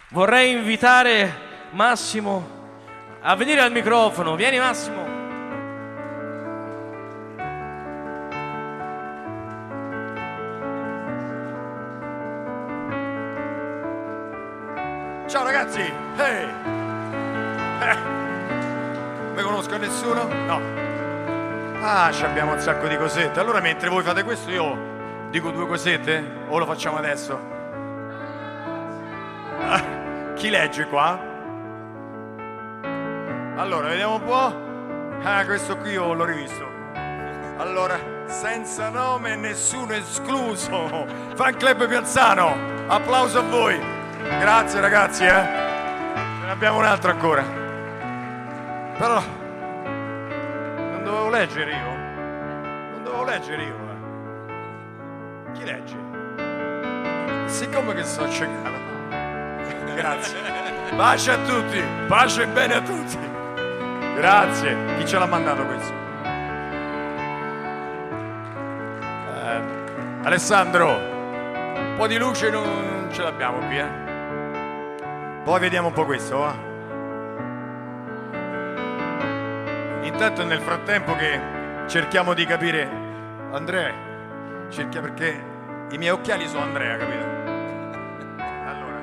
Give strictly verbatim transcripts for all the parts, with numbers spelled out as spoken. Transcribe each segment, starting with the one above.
vorrei invitare Massimo a venire al microfono. Vieni Massimo. Ciao ragazzi! Hey. Eh. Mi conosco nessuno? No. Ah, ci abbiamo un sacco di cosette. Allora mentre voi fate questo io dico due cosette? O lo facciamo adesso? Ah, chi legge qua? Allora, vediamo un po'. Ah, questo qui io l'ho rivisto. Allora, senza nome, nessuno escluso. Fan Club Piazzano. Applauso a voi. Grazie ragazzi, eh. Ce ne abbiamo un altro ancora. Però non dovevo leggere io. Non dovevo leggere io. Eh. Chi legge? Siccome che sono ciecato. Grazie. Pace a tutti. Pace e bene a tutti. Grazie. Chi ce l'ha mandato questo? Eh, Alessandro, un po' di luce non ce l'abbiamo qui, eh. Poi vediamo un po' questo, va? Intanto nel frattempo che cerchiamo di capire, Andrea, cerchia perché i miei occhiali sono Andrea, capito? Allora,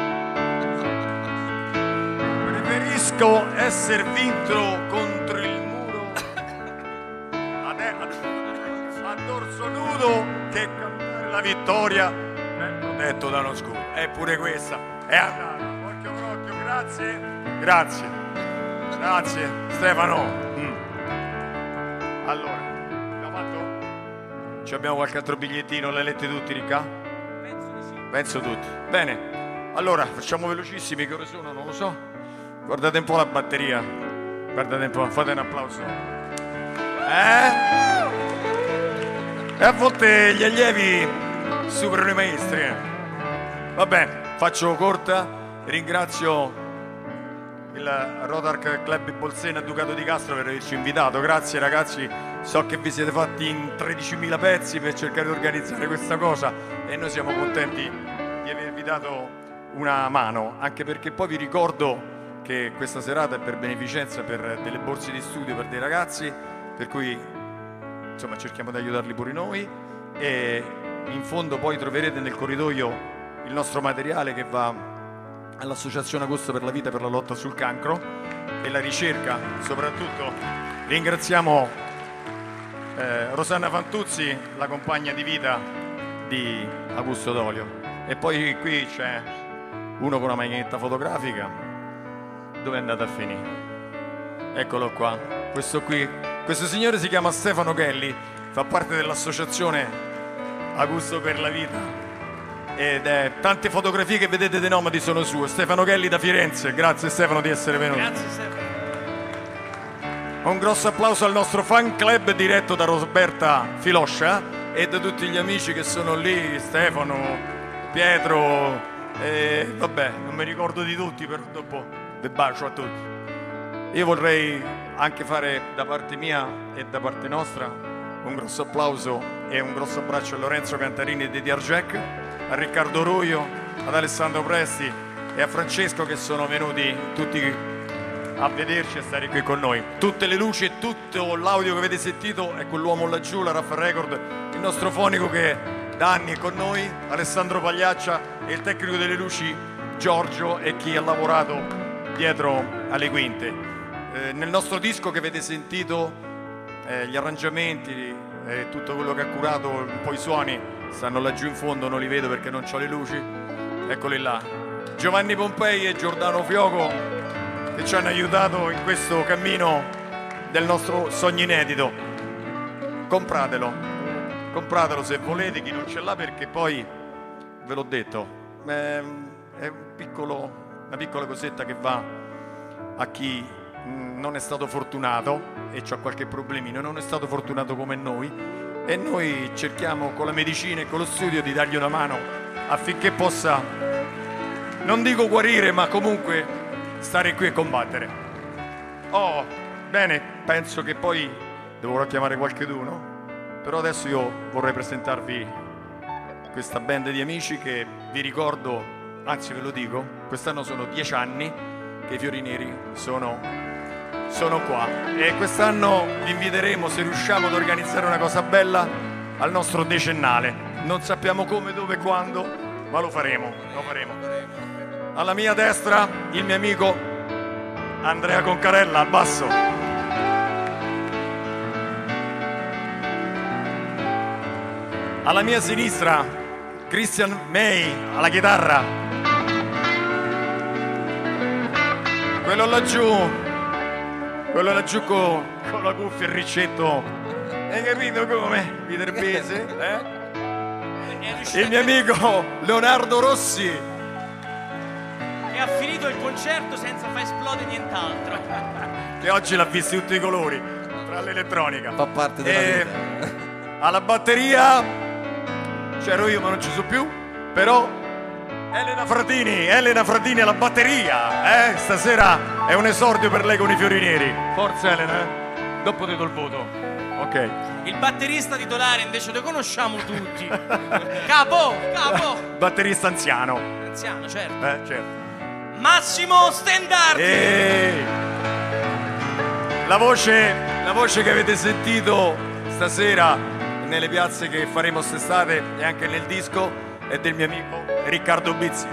preferisco essere vinto contro il muro a, a, a dorso nudo che cantare la vittoria eh, protetto da uno scudo. Eppure questa è andata. Grazie, grazie, grazie Stefano. Mm. Allora, abbiamo fatto? Ci abbiamo qualche altro bigliettino? L'hai letti tutti, Ricca? Penso di sì. Penso tutti. Bene, allora facciamo velocissimi, che ore sono? Non lo so. Guardate un po' la batteria. Guardate un po', fate un applauso. Eh? E a volte gli allievi superano i maestri. Eh? Vabbè, faccio corta. Ringrazio il Rotary Club Bolsena Ducato di Castro per averci invitato. Grazie ragazzi, so che vi siete fatti in tredicimila pezzi per cercare di organizzare questa cosa e noi siamo contenti di avervi dato una mano, anche perché poi vi ricordo che questa serata è per beneficenza per delle borse di studio per dei ragazzi, per cui insomma cerchiamo di aiutarli pure noi, e in fondo poi troverete nel corridoio il nostro materiale che va all'Associazione Agosto per la Vita per la lotta sul cancro e la ricerca. Soprattutto ringraziamo eh, Rosanna Fantuzzi, la compagna di vita di Augusto D'Olio, e poi qui c'è uno con una macchinetta fotografica. Dove è andato a finire? Eccolo qua, questo qui, questo signore si chiama Stefano Gelli, fa parte dell'Associazione Augusto per la Vita ed è tante fotografie che vedete dei nomadi sono sue. Stefano Gelli da Firenze. Grazie Stefano di essere venuto. Grazie Stefano. Un grosso applauso al nostro fan club diretto da Roberta Filoscia e da tutti gli amici che sono lì, Stefano, Pietro, e vabbè, non mi ricordo di tutti, però dopo vi bacio a tutti. Io vorrei anche fare da parte mia e da parte nostra un grosso applauso e un grosso abbraccio a Lorenzo Cantarini e Didier Jack, a Riccardo Ruio, ad Alessandro Presti e a Francesco, che sono venuti tutti a vederci e stare qui con noi. Tutte le luci e tutto l'audio che avete sentito è quell'uomo laggiù, la Raffa Record, il nostro fonico che da anni è con noi, Alessandro Pagliaccia, e il tecnico delle luci Giorgio e chi ha lavorato dietro alle quinte. Eh, nel nostro disco che avete sentito, eh, gli arrangiamenti e eh, tutto quello che ha curato, un po' i suoni, stanno laggiù in fondo, non li vedo perché non ho le luci, eccoli là, Giovanni Pompei e Giordano Fioco, che ci hanno aiutato in questo cammino del nostro sogno inedito. Compratelo, compratelo se volete, chi non ce l'ha, perché poi ve l'ho detto, è un piccolo, una piccola cosetta che va a chi non è stato fortunato e c'ha qualche problemino, non è stato fortunato come noi, e noi cerchiamo con la medicina e con lo studio di dargli una mano affinché possa, non dico guarire, ma comunque stare qui e combattere. Oh, bene, penso che poi dovrò chiamare qualcheduno, però adesso io vorrei presentarvi questa band di amici che vi ricordo, anzi ve lo dico, quest'anno sono dieci anni che i Fiori Neri sono, sono qua e quest'anno vi inviteremo, se riusciamo, ad organizzare una cosa bella al nostro decennale. Non sappiamo come, dove, quando, ma lo faremo, lo faremo. Alla mia destra il mio amico Andrea Concarella al basso. Alla mia sinistra Christian May alla chitarra. Quello laggiù, quello laggiù con, con la cuffia e il ricetto. Hai capito come? Viterbese, eh? Il mio amico Leonardo Rossi. E ha finito il concerto senza far esplodere nient'altro. Che oggi l'ha visti tutti i colori, tra l'elettronica. Fa parte della E vita. alla batteria c'ero io ma non ci sono più, però Elena Fratini, Elena Fratini alla batteria, eh? Stasera è un esordio per lei con i Fiori Neri. Forza Elena, eh? Dopo ti do il voto. Ok. Il batterista titolare invece lo conosciamo tutti. Capo, capo. Batterista anziano. Anziano, certo. Eh, certo. Massimo Stendardi. E la voce, la voce che avete sentito stasera nelle piazze che faremo quest'estate e anche nel disco è del mio amico Riccardo Bizzi.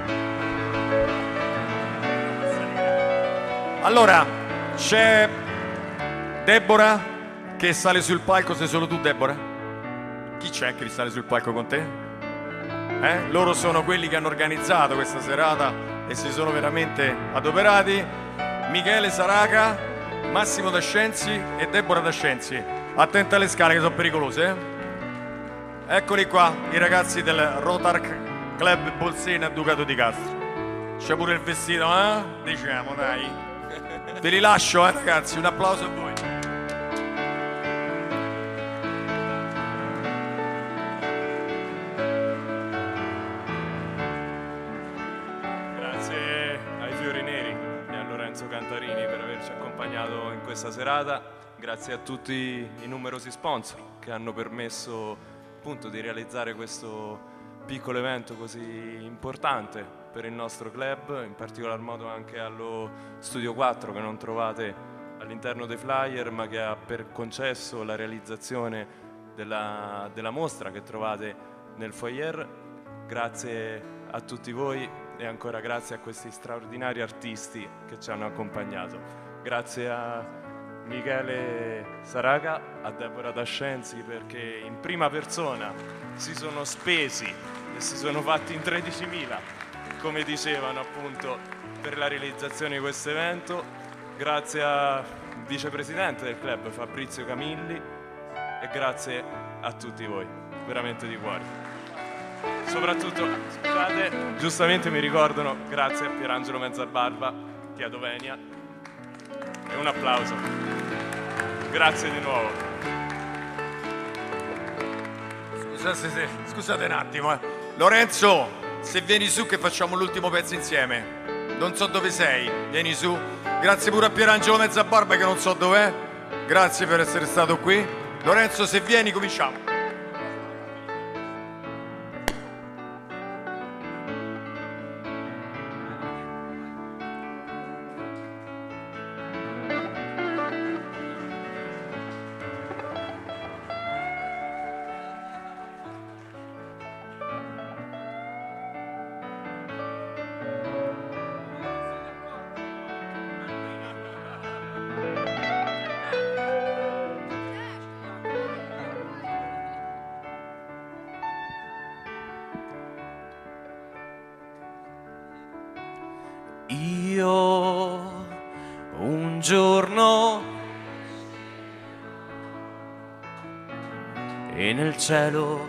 Allora, c'è Deborah che sale sul palco. Sei solo tu, Deborah? Chi c'è che sale sul palco con te? Eh? Loro sono quelli che hanno organizzato questa serata e si sono veramente adoperati. Michele Saraca, Massimo Dascenzi e Deborah Dascenzi. Attenta alle scale che sono pericolose, eh? Eccoli qua, i ragazzi del Rotark Club Bolsena Ducato di Castro. C'è pure il vestito, eh? Diciamo, dai. Ve li lascio, eh, ragazzi. Un applauso a voi. Grazie ai Fiori Neri e a Lorenzo Cantarini per averci accompagnato in questa serata. Grazie a tutti i numerosi sponsor che hanno permesso appunto di realizzare questo piccolo evento così importante per il nostro club, in particolar modo anche allo Studio quattro che non trovate all'interno dei flyer ma che ha per concesso la realizzazione della, della mostra che trovate nel foyer. Grazie a tutti voi e ancora grazie a questi straordinari artisti che ci hanno accompagnato. Grazie a Michele Saraca, a Deborah Dascenzi perché in prima persona si sono spesi e si sono fatti in tredicimila, come dicevano appunto, per la realizzazione di questo evento. Grazie al vicepresidente del club Fabrizio Camilli e grazie a tutti voi, veramente di cuore. Soprattutto, scusate, giustamente mi ricordano, grazie a Pierangelo Mezzabarba che è ad Ovenia. E un applauso. Grazie di nuovo. Scusate, se- scusate un attimo, eh. Lorenzo, se vieni su che facciamo l'ultimo pezzo insieme. Non so dove sei, vieni su. Grazie pure a Pierangelo Mezzabarba che non so dov'è. Grazie per essere stato qui. Lorenzo, se vieni cominciamo. Io un giorno e nel cielo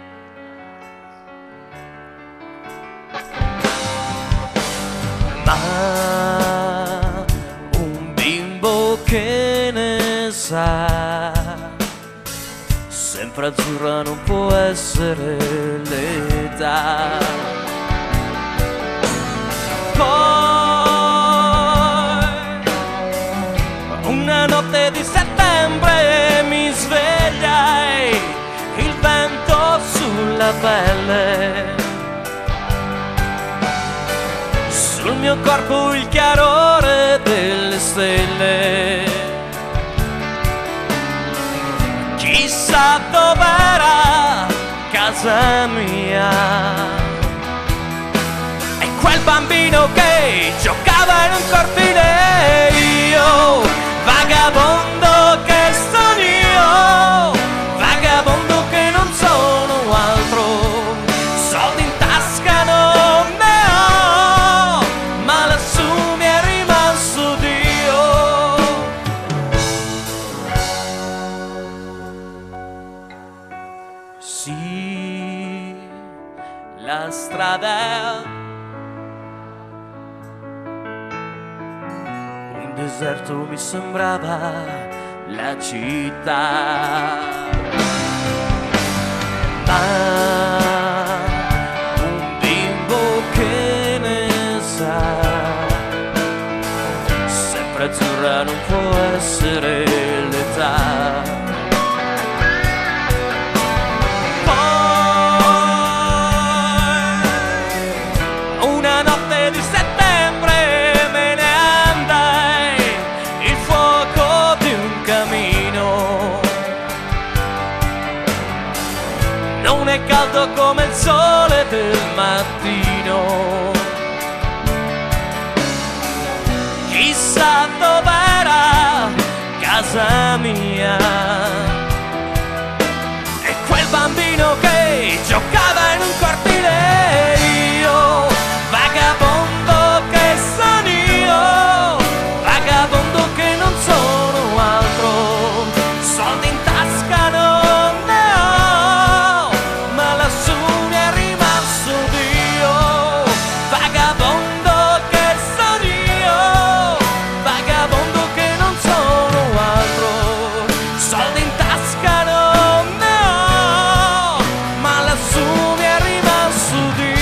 ma un bimbo che ne sa, sempre azzurra non può essere l'età. Una notte di settembre mi svegliai, il vento sulla pelle, mio corpo il chiarore delle stelle. Chissà dov'era casa mia. E quel bambino che giocava in un cortile, io, vagabondo che sono io, vagabondo che non sono altro, soldi in tasca non ne ho, ma lassù mi è rimasto Dio. Sì, la strada è un deserto, mi sembrava la città, ma un bimbo che ne sa, sempre azzurra non può essere l'età. Una notte di settembre me ne andai, il fuoco di un camino non è caldo come il sole del mattino. Chissà dov'era casa mia. E quel bambino che giocava in un cortile, io, vagabondo che sono io, vagabondo che non sono altro, soldi in tasca non ne ho, ma lassù mi è rimasto Dio. Vagabondo che sono io, vagabondo che non sono altro, soldi in tasca non ne ho, ma lassù mi è rimasto Dio.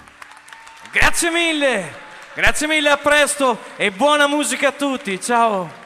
Grazie mille, grazie mille, a presto e buona musica a tutti, ciao!